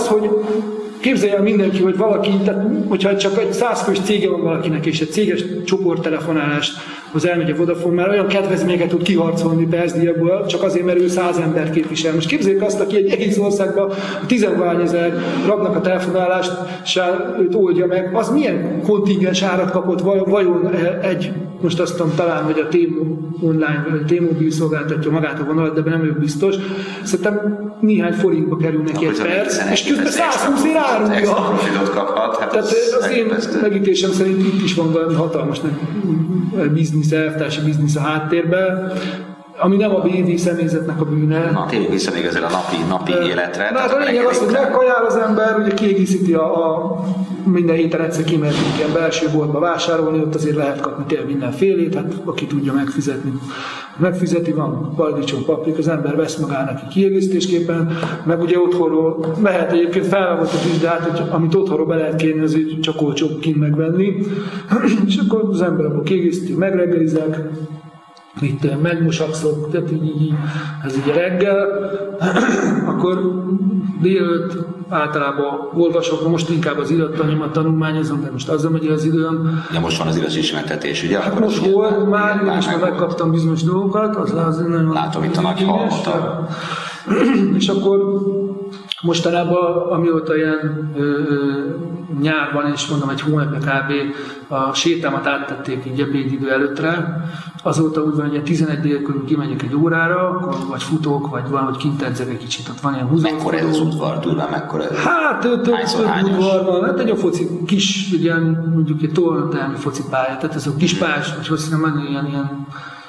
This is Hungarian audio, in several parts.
hogy képzelje el mindenki, hogy valaki, tehát, hogyha csak egy 100 fős cége van valakinek, és egy céges csoporttelefonálást az elmegy a Vodafone, már olyan kedvezményeket tud kiharcolni percdíjakból, csak azért, mert ő 100 embert képvisel. Most képzeljük azt, aki egy egész országban 10-vány ezer rabnak a telefonálást őt oldja meg, az milyen kontingens árat kapott vajon most azt tudom talán, hogy a T-Online vagy a T-Mobile szolgáltatja magát a vonalat, de nem ő biztos. Szerintem néhány forintba kerül neki egy perc, és közben 120 ér árulja. Hát tehát az én megítésem szerint itt is van valami hatalmas biznisz, elvtársi biznisz a háttérben, ami nem a BD személyzetnek a bűne. Na, tényleg vissza még ezzel a napi életre. Na, a lényeg az, hogy megkajál az ember, ugye kiegészíti minden héten egyszer kimegy ilyen belső boltba vásárolni, ott azért lehet kapni tényleg mindenfélét, hát aki tudja megfizetni. Megfizeti, van paradicsom, paprik, az ember vesz magának kiegészítésképpen, meg ugye otthonról mehet egyébként felvágott is, de hát, hogy amit otthonról be lehet kérni, azért csak olcsóbb kint megvenni. És akkor az ember abból kiegészíti, megreggelizek, itt megmosakszok, tehát így, ez így reggel, akkor délőtt általában olvasok, most inkább az irattanyomat tanulmányozom, de most azzal megy az időm. Ja, most van az iratismertetés, ugye? Hát most volt már, én is már megkaptam bizonyos dolgokat, az nagyon... Látom itt a nagy halmot. És akkor mostanában, amióta ilyen nyár van, és mondom egy hónapja kb. A sétámat áttették így ebédidő előttre, azóta úgy van, hogy 11 dél körül kimegyek egy órára, vagy futók, vagy valahogy kint edzek egy kicsit, ott van ilyen húzófodó. Mekkora ez az udvar, durván mekkora ez? Hát több udvar van, hát egy a foci kis, ilyen, mondjuk egy tornatermi focipálya, tehát ez a kispás, vagy hogy mondjam, ilyen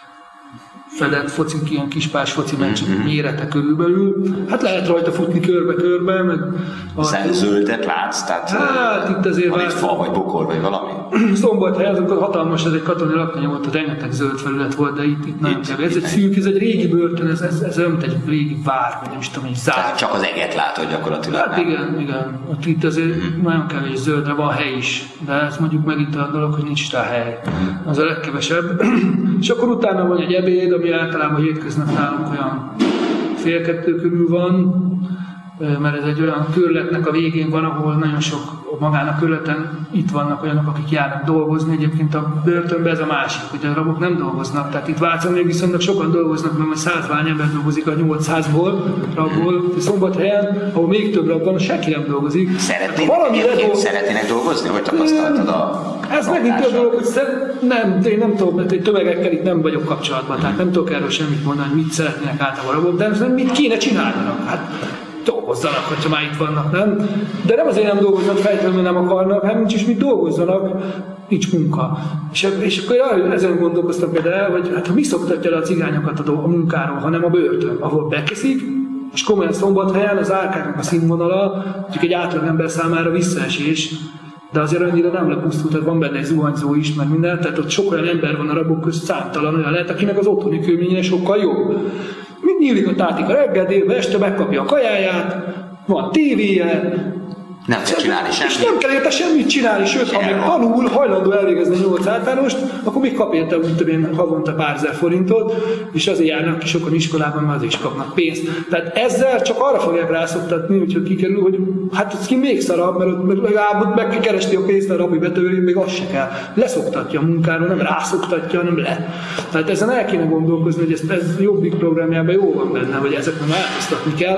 fedett focik, ilyen kispás foci meccsek mérete körülbelül. Hát lehet rajta futni körbe-körbe, meg... Zöldet látsz? Tehát hát itt azért van itt fa, vagy bokor, vagy valami? Szombathely, azok hatalmas, ez egy katonai laktanya volt, rengeteg zöld felület volt, de itt nagyon kevés. Ez egy szűk, ez egy régi börtön, ez olyan, mint egy régi vár, vagy nem is tudom, egy zár. Tehát csak az eget látod gyakorlatilag. Hát igen. Ott itt azért nagyon kevés zöldre van hely is, de ez mondjuk megint a dolog, hogy nincs rá hely. Az a legkevesebb. És akkor utána van egy ebéd, ami általában hétköznap nálunk olyan 1:30 körül van, mert ez egy olyan körletnek a végén van, ahol nagyon sok magán a körleten itt vannak olyanok, akik járnak dolgozni. Egyébként a börtönben ez a másik, hogy a rabok nem dolgoznak. Tehát itt Vácon még viszonylag sokan dolgoznak, mert 100 vány ember dolgozik a 800-ból, rabból. Szombathelyen, ahol még több rab van, senki nem dolgozik. Szeretnének dolgozni? Hogy tapasztaltad ez megint több dolog, hogy én nem tudom, mert tömegekkel itt nem vagyok kapcsolatban, tehát nem tudok erről semmit mondani, hogy mit szeretnének általában rabok, de mit kéne csináljanak. Hát dolgozzanak, hogyha már itt vannak, nem? De nem azért nem dolgoznak fejtelenül, nem akarnak, hanem nincs is mit dolgozzanak, nincs munka. És akkor ezen gondolkoztam például, hogy hát mi szoktatja le a cigányokat a munkáról, hanem a börtön, ahol bekeszik, és komolyan Szombathelyen az árkáknak a színvonala, mondjuk egy átlagember számára visszaesés, de azért annyira nem lepusztult, tehát van benne egy zuhanyzó is, meg minden, tehát ott sok olyan ember van a rabok közt, számtalan olyan lehet, akinek az otthoni körülménye sokkal jobb. Mind nyílik a tátika reggel, délbe, este megkapja a kajáját, van tévéje, nem kell csinálni semmit. És nem kell érte semmit csinálni, sőt, ha még tanul, hajlandó elvégezni 8 általánost, akkor még kap érte úgy többén havonta pár ezer forintot, és azért járnak ki sokan iskolában, mert azért is kapnak pénzt. Tehát ezzel csak arra fogják rászoktatni, úgyhogy kikerül, hogy hát ez ki még szarabb, mert ott legalább meg kell keresni a pénzt, a rabi betörni, még az se kell. Leszoktatja a munkáról, nem rászoktatja, hanem le. Tehát ezen el kéne gondolkozni, hogy ez Jobbik programjában jó van benne, hogy ezeknek változtatni kell.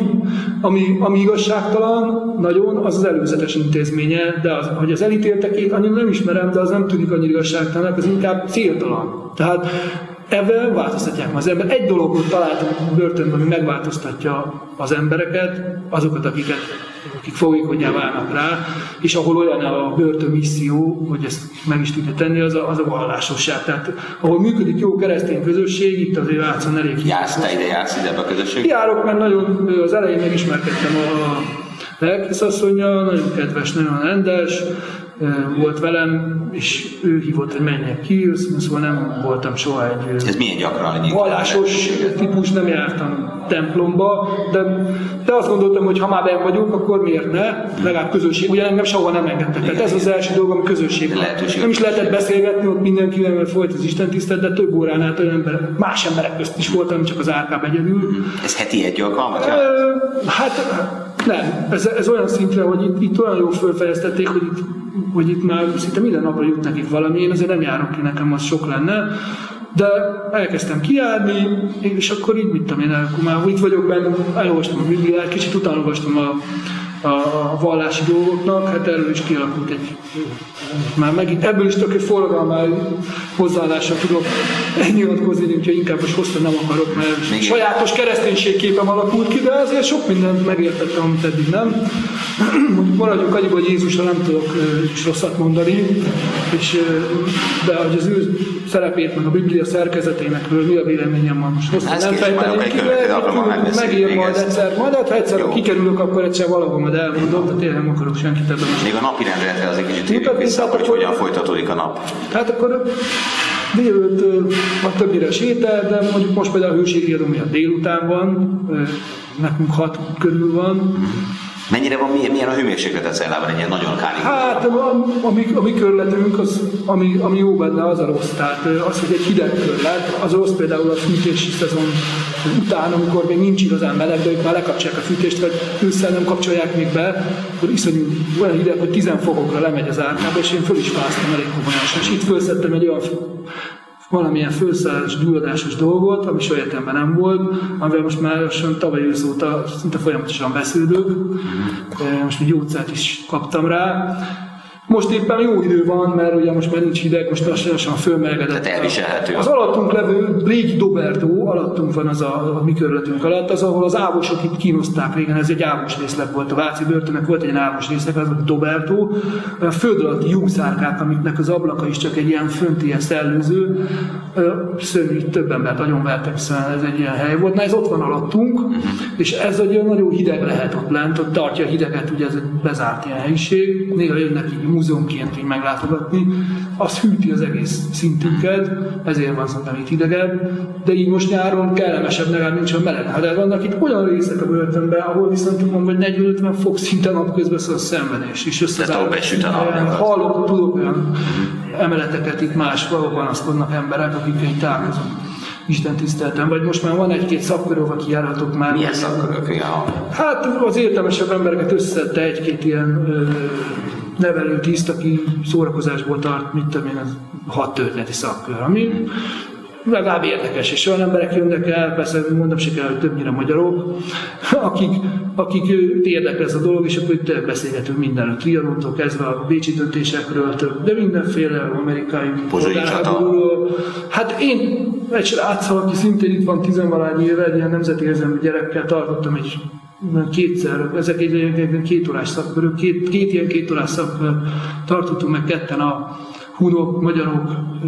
Ami igazságtalan, nagyon, az az előzetes intézménye, de hogy az elítéltekét annyira nem ismerem, de az nem tűnik annyira igazságtalannak, az inkább céltalan. Tehát ebben változtatják az ember. Egy dologot találtam a börtönben, ami megváltoztatja az embereket, azokat, akik fogékonyá válnak rá, és ahol olyan a börtön misszió, hogy ezt meg is tudja tenni, az a vallásosság. Tehát ahol működik jó keresztény közösség, itt azért Vácon elég. Jársz ide ebbe a közösség? Járok, mert nagyon az elején megismerkedtem a lelkészasszonnyal, nagyon kedves, nagyon rendes, volt velem, és ő hívott, hogy menjek ki, szóval nem voltam soha egy ez milyen gyakran vallásos típus, nem jártam templomba, de azt gondoltam, hogy ha már benn vagyok, akkor miért ne? Legalább közösség, ugye engem soha nem engedtek. Tehát ez az első dolog, ami közösség van. Nem is lehetett beszélgetni ott mindenkivel, mert folyt az istentisztelet, de több órán át olyan más emberek közt is voltam, csak az árkában egyedül. Ez heti egy alkalmat? Hát Nem, ez olyan szintre, hogy itt olyan jól felfejeztették, hogy itt már szinte minden napra jut nekik valami, én azért nem járok ki, nekem az sok lenne, de elkezdtem kijárni, és akkor így mit tudom én, akkor már itt vagyok benne, elolvastam a Bibliát, kicsit utánolvastam a vallási dolgoknak, hát erről is kialakult egy, már megint, ebből is csak egy forradalmai hozzáállással tudok nyilatkozni, úgyhogy inkább most hosszan nem akarok, mert sajátos kereszténységképem alakult ki, de azért sok mindent megértettem, amit eddig nem. Mondjuk maradjunk annyiban, hogy Jézusra nem tudok is rosszat mondani, de hogy az ő szerepét, meg a Biblia szerkezetének mi a véleményem van. Most hosszan nem fejteném ki, de megír majd egyszer. Majd ha egyszer kikerülök, akkor egyszer valahol majd elmondom, de tényleg nem akarok senkit ebben. Még a napi rendre azért kicsit térjünk vissza, hogy hogyan folytatódik a nap. Hát akkor délőtt többnyire sétál, de mondjuk most például a hőségiadó miatt délután van, nekünk 6 körül van. Mennyire van, milyen a hőmérséklet a cellában, egy ilyen nagyon káli? Hát a mi körletünk, ami jó benne, az a rossz. Tehát az, hogy egy hideg körlet, az rossz például a fűtési szezon után, amikor még nincs igazán meleg, de ők már lekapcsolják a fűtést, vagy ősszel nem kapcsolják még be, akkor iszonyú olyan hideg, hogy 10 fokokra lemegy az árkába, és én föl is fáztam elég komolyan. És itt fölszedtem egy olyan valamilyen fölszállás, gyulladásos dolgot, ami soha életemben nem volt, amivel most már tavaly ősz óta szinte folyamatosan beszélünk. Most egy gyógyszert is kaptam rá. Most éppen jó idő van, mert ugye most már nincs hideg, most lassan fölmelegedett. Tehát elviselhető. Az alattunk levő régi Dobertó, alattunk van az a mi körletünk alatt, az, ahol az ávosok itt kínozták régen, ez egy ávos részleg volt, a váci börtönnek volt egy ávos részleg, az a Dobertó, olyan föld alatti jószárkák, amiknek az ablaka is csak egy ilyen fönt ilyen szellőző, szörnyű, több embert agyonvertek, szóval ez egy ilyen hely volt, na ez ott van alattunk, és ez egy olyan nagyon hideg lehet ott lent, ott tartja a hideget, ugye ez egy bezárt ilyen helyiség, néha jönnek így múzeumként így meglátogatni, az hűti az egész szintünket, ezért van szerintem itt hidegebb, de így most nyáron kellemesebb, legalább nincs a meleg. De vannak itt olyan részek a börtönben, ahol viszont tudom, hogy 40-50 fok szinten napközben szól a szenvedés, és hallok, tudok olyan emeleteket itt máshol panaszkodnak emberek, akikkel itt találkozunk. Isten tiszteltem, vagy most már van egy-két szakkör, ahol kijárhatok már. Milyen szakkörök? Hát az értelmesebb embereket összeszedte egy-két ilyen nevelőtiszt, aki szórakozásból tart, mit tudom én, 6 történeti szakkör, ami legalább érdekes, és olyan emberek jönnek el, persze mondom se kell, hogy többnyire magyarok, akik érdekel ez a dolog, és akkor itt beszélgetünk mindenről, Trianontól kezdve a bécsi döntésekről, de mindenféle amerikai polgárháborúról. Hát én egy sráccal, aki szintén itt van 10-valány éve, egy ilyen nemzeti érzelmű gyerekkel tartottam egy ezek egy 2 órás szakkörök, két ilyen 2 órás szakkör tartottunk meg ketten a hunok, magyarok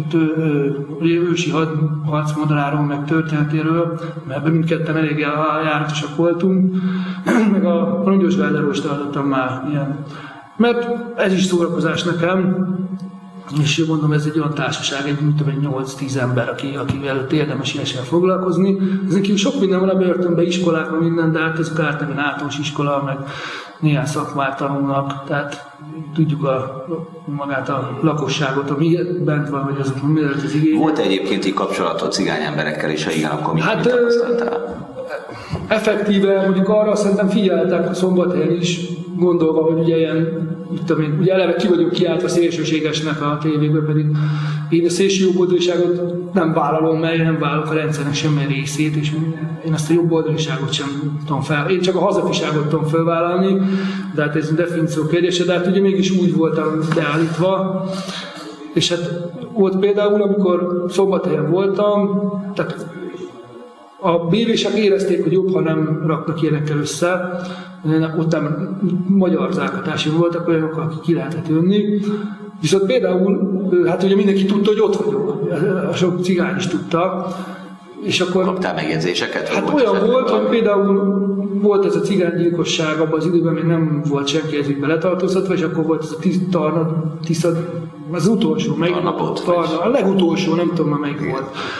ősi harcmodráról, meg történetéről, mert ebben mindketten elég járatosak voltunk, meg a Rongyosvárdáról is tartottam már ilyen. Mert ez is szórakozás nekem, és mondom, ez egy olyan társaság, egy 8-10 ember, akivel érdemes ilyesmivel foglalkozni. Ezek sok minden van a börtönben, iskolák, minden, de hát ezek általában általános iskola, meg néhány szakmát tanulnak, tehát tudjuk magát a lakosságot, ami bent van, hogy azok mi lehet az igény. Volt egyébként így kapcsolatod cigány emberekkel, és ha igen, akkor mit tapasztaltál? Effektíve, mondjuk arra szerintem figyeltek Szombathelyen is, gondolva, hogy ugye ilyen, ugye eleve ki vagyok kiáltva szélsőségesnek a tévékben, pedig én a szélsőjobboldaliságot nem vállalom, mert én nem vállalok a rendszernek semmilyen részét, és én ezt a jobboldaliságot sem tudom fel. Én csak a hazafiságot tudom felvállalni, de hát ez a definíció kérdése, de hát ugye mégis úgy voltam beállítva. És hát volt például, amikor Szombathelyen voltam, tehát a BV-sek érezték, hogy jobb, ha nem raknak ilyenekkel össze. Ott nem magyar zákhatási voltak olyanok, akik ki lehetett jönni. Viszont például, hát ugye mindenki tudta, hogy ott vagyok. A sok cigány is tudta. És akkor, kaptál megjegyzéseket? Hát olyan volt, hogy például volt ez a cigánygyilkosság, abban az időben még nem volt senki ezügybe letartóztatva, és akkor volt ez a Tisza, az utolsó, a legutolsó, nem tudom már melyik volt.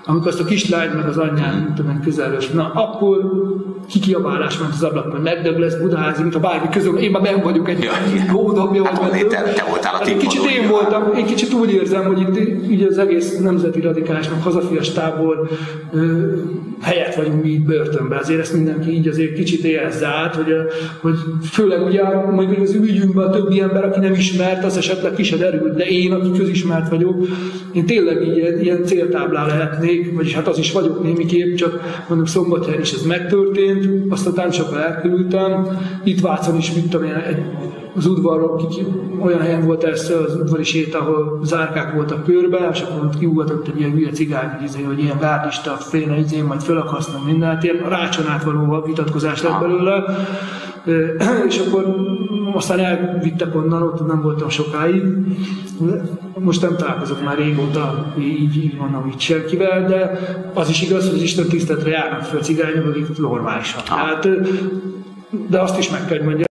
amikor azt a kislány meg az anyján, tudom, közelről, na akkor kikiabálás ment az ablakon, megdög lesz Budaházi, mint a bármi közül, én már nem vagyok egy gódobja, vagy te voltál a egy kicsit én voltam, én kicsit úgy érzem, hogy itt az egész nemzeti radikális, meg hazafias tábor helyett vagyunk mi itt börtönben, azért ezt mindenki így azért kicsit érezze át, hogy főleg ugye mondjuk az ügyünkben a többi ember, aki nem ismert, az esetleg ki se derült, de én, aki közismert vagyok, én tényleg így ilyen céltáblá lehetnék, vagyis hát az is vagyok némiképp, csak mondom Szombathelyen is ez megtörtént, aztán sokkal elkerültem, itt Vácon is vittem az udvarról, olyan helyen volt ez az udvari séta, ahol zárkák voltak körbe, és akkor ott kiugatott egy ilyen hülye cigány, hogy ilyen gárdista, féle majd fölakasztom mindent, ilyen rácson átvaló vitatkozás lett belőle, és akkor aztán elvittek onnan, ott nem voltam sokáig. Most nem találkozok már régóta, így mondom, így senkivel, de az is igaz, hogy az Isten tiszteletre járnak fel cigányok, akik normálisan. Hát, de azt is meg kell mondjam,